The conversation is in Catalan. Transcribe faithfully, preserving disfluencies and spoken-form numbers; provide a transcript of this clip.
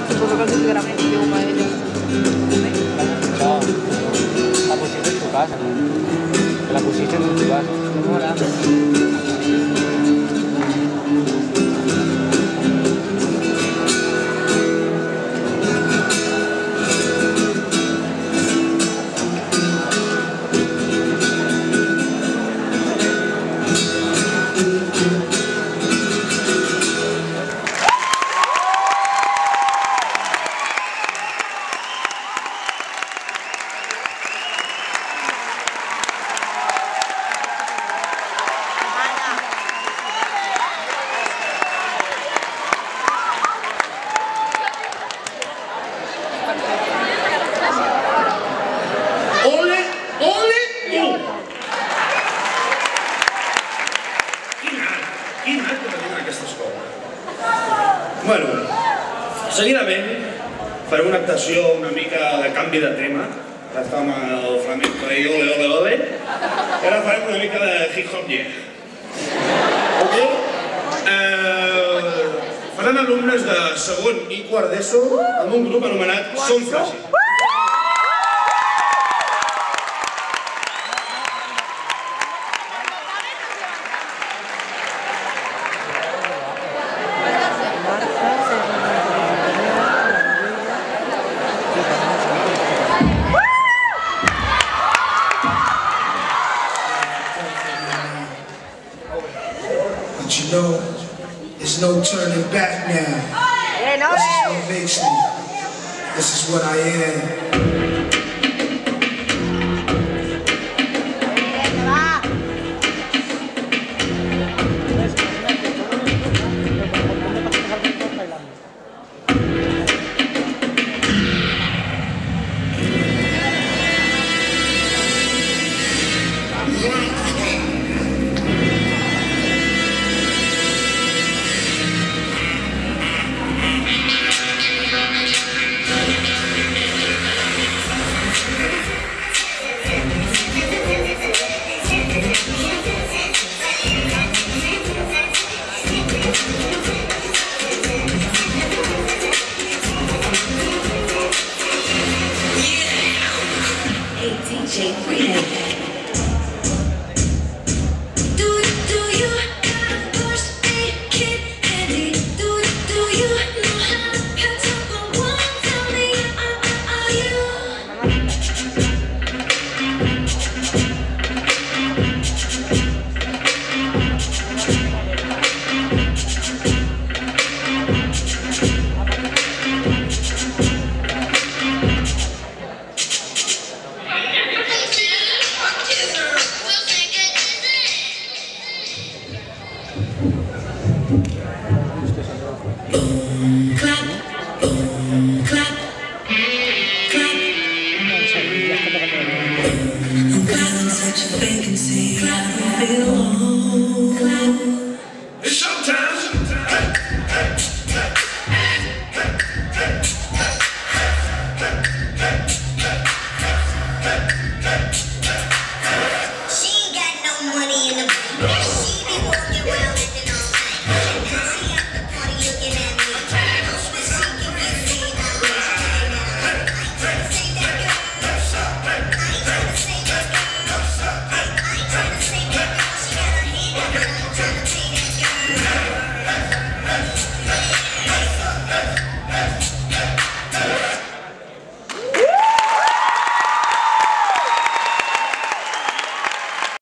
Suposo que els hi quedarà molt greu a ella. No, la pusiste en tu casa, ¿no? La pusiste en tu casa. ¿Cómo era? Bueno, seguidament faré una actuació una mica de canvi de tema. Ara estàvem al flamenco i ole, ole, ole. I ara farem una mica de hip-hop yeah. Ok? Eh, faran alumnes de segon i quart d'ESO amb un grup anomenat Som Fràgil. But you know, there's no turning back now. This is what makes me. This is what I am. Boom.